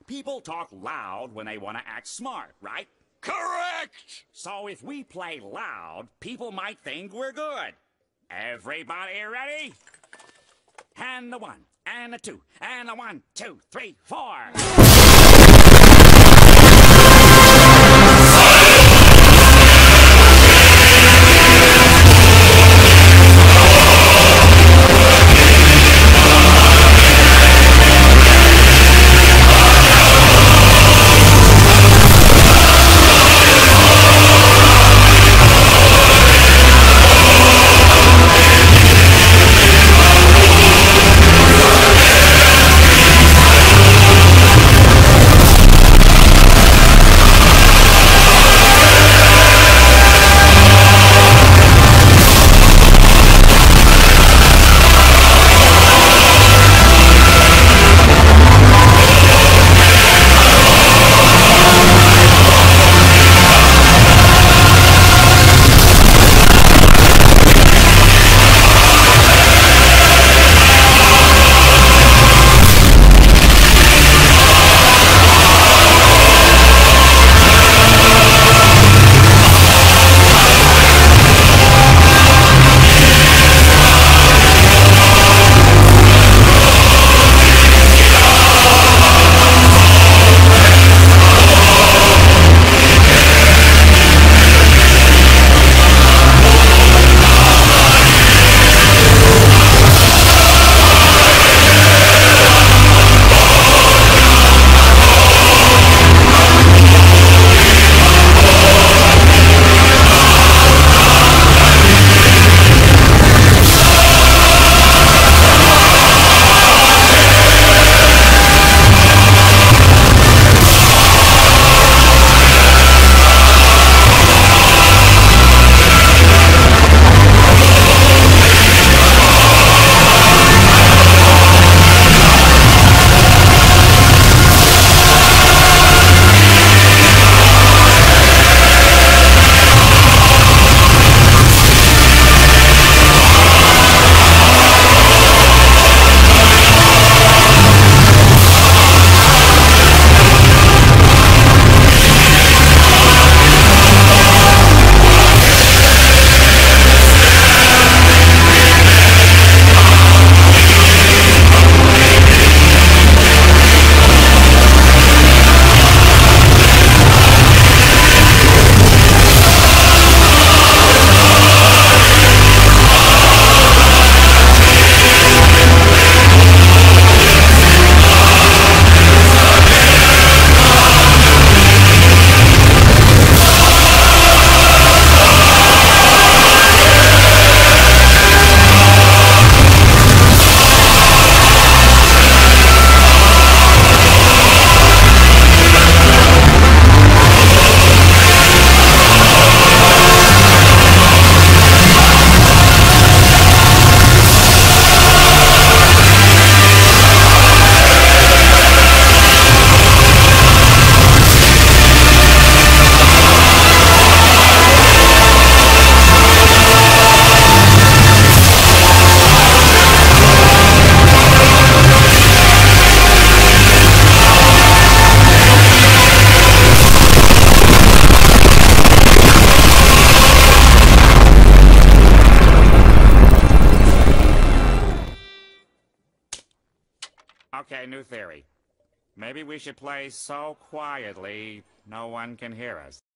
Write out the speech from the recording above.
People talk loud when they want to act smart, right? Correct! So if we play loud, people might think we're good. Everybody ready? And the 1, and the 2, and the 1, 2, 3, 4. Okay, new theory. Maybe we should play so quietly no one can hear us.